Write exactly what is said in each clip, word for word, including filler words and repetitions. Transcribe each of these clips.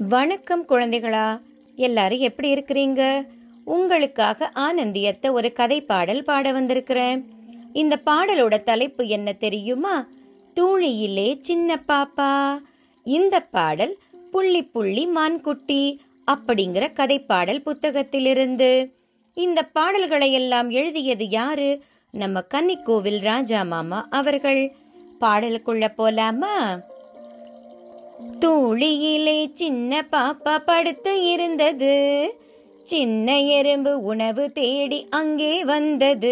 வணக்கம் குழந்தைகளா, எல்லாரும் எப்படி இருக்கிறீங்க? உங்களுக்காக ஆனந்தியத்தை ஒரு கதை பாடல் பாட வந்திருக்கிறேன். இந்த பாடலோட தலைப்பு என்ன தெரியுமா? தூளியிலே சின்ன பாப்பா. இந்த பாடல் புள்ளி புள்ளி மான்குட்டி அப்படிங்கிற கதை பாடல் புத்தகத்திலிருந்து. இந்த பாடல்களை எல்லாம் எழுதியது யாரு? நம்ம கன்னிக்கோவில் ராஜா மாமா அவர்கள். பாடலுக்குள்ள போலாமா? தூளியிலே சின்ன பாப்பா படுத்து இருந்தது, சின்ன எறும்பு உணவு தேடி அங்கே வந்தது.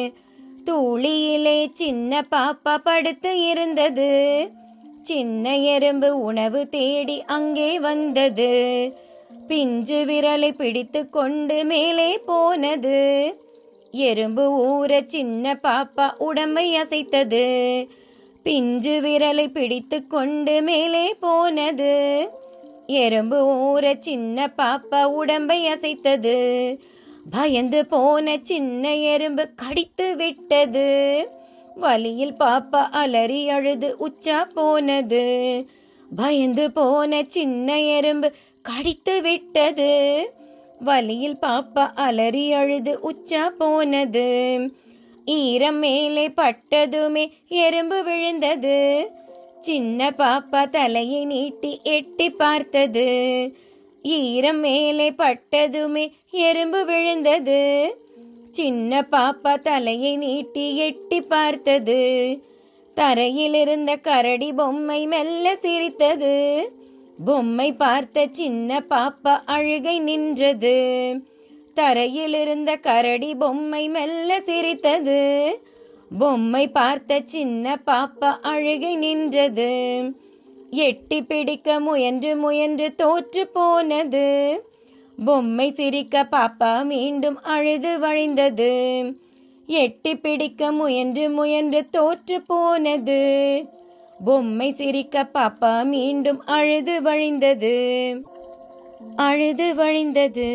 தூளியிலே சின்ன பாப்பா படுத்து இருந்தது, சின்ன எறும்பு உணவு தேடி அங்கே வந்தது. பிஞ்சு விரலை பிடித்து கொண்டு மேலே போனது. எறும்பு ஊற சின்ன பாப்பா உடம்பை அசைத்தது. பிஞ்சு விரலை பிடித்து கொண்டு மேலே போனது. எறும்பு ஊற சின்ன பாப்பா உடம்பை அசைத்தது. பயந்து போன சின்ன எறும்பு கடித்து விட்டது. வலியில் பாப்பா அலறி அழுது உச்சா போனது. பயந்து போன சின்ன எறும்பு கடித்து விட்டது. வலியில் பாப்பா அலறி அழுது உச்சா போனது. ஈரம் மேலே பட்டதுமே எறும்பு விழுந்தது. சின்ன பாப்பா தலையை நீட்டி எட்டி பார்த்தது. ஈரம் மேலே பட்டதுமே எறும்பு விழுந்தது. சின்ன பாப்பா தலையை நீட்டி எட்டி பார்த்தது. தரையில் இருந்த கரடி பொம்மை மெல்ல சிரித்தது. பொம்மை பார்த்த சின்ன பாப்பா அழுகை நின்றது. தரையில் இருந்த கரடி பொம்மை மெல்ல சிரித்தது. பொம்மை பார்த்த சின்ன பாப்பா அழுகை நின்றது. எட்டி பிடிக்க முயன்று முயன்று தோற்று போனது. பொம்மை சிரிக்க பாப்பா மீண்டும் அழுது வழிந்தது. எட்டி பிடிக்க முயன்று முயன்று தோற்று போனது. பொம்மை சிரிக்க பாப்பா மீண்டும் அழுது வழிந்தது. அழுது வழிந்தது.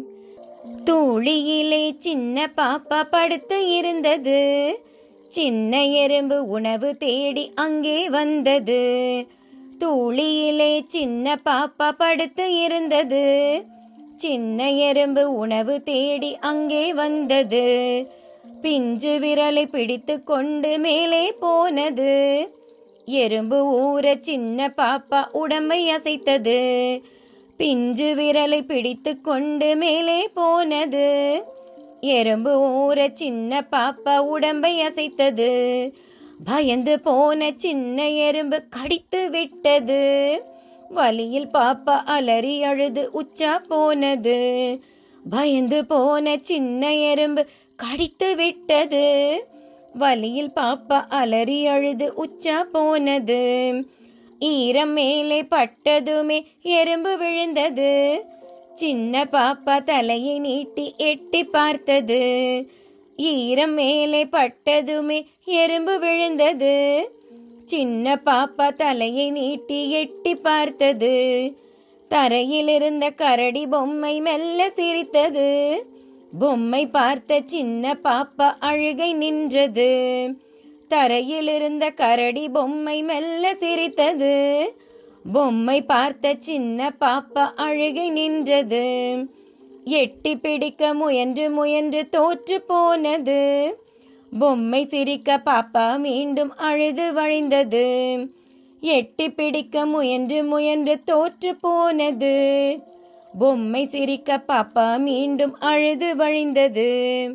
தூளியிலே சின்ன பாப்பா படுத்து இருந்தது. சின்ன எறும்பு உணவு தேடி அங்கே வந்தது. தூளியிலே சின்ன பாப்பா படுத்து இருந்தது. சின்ன எறும்பு உணவு தேடி அங்கே வந்தது. பிஞ்சு விரலை பிடித்து கொண்டு மேலே போனது. எறும்பு ஊற சின்ன பாப்பா உடம்பை அசைத்தது. பிஞ்சு விரலை பிடித்து கொண்டு மேலே போனது. எறும்பு ஊற சின்ன பாப்பா உடம்பை அசைத்தது. பயந்து போன சின்ன எறும்பு கடித்து விட்டது. வலியில் பாப்பா அலறி அழுது உச்சா போனது. பயந்து போன சின்ன எறும்பு கடித்து விட்டது. வலியில் பாப்பா அலறி அழுது உச்சா போனது. ஈரம் மேலே பட்டதுமே எறும்பு விழுந்தது. சின்ன பாப்பா தலையை நீட்டி எட்டி பார்த்தது. ஈரம் மேலே பட்டதுமே எறும்பு விழுந்தது. சின்ன பாப்பா தலையை நீட்டி எட்டி பார்த்தது. தரையில் இருந்த கரடி பொம்மை மெல்ல சிரித்தது. பொம்மை பார்த்த சின்ன பாப்பா அழுகை நின்றது. தரையில் இருந்த கரடி பொம்மை மெல்ல சிரித்தது. பொம்மை பார்த்த சின்ன பாப்பா அழுகை நின்றது. எட்டி பிடிக்க முயன்று முயன்று தோற்று போனது. பொம்மை சிரிக்க பாப்பா மீண்டும் அழுது வழிந்தது. எட்டி பிடிக்க முயன்று முயன்று தோற்று போனது. பொம்மை சிரிக்க பாப்பா மீண்டும் அழுது வழிந்தது.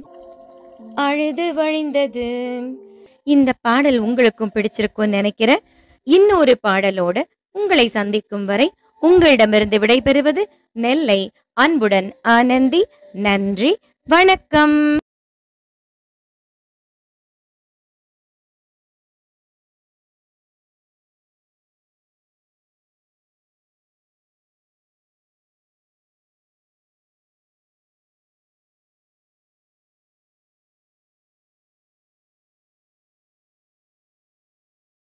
அழுது வழிந்தது. இந்த பாடல் உங்களுக்கும் பிடிச்சிருக்கும் நினைக்கிறேன். இன்னொரு பாடலோட உங்களை சந்திக்கும் வரை உங்களிடமிருந்து விடைபெறுவது நெல்லை அன்புடன் ஆனந்தி. நன்றி, வணக்கம்.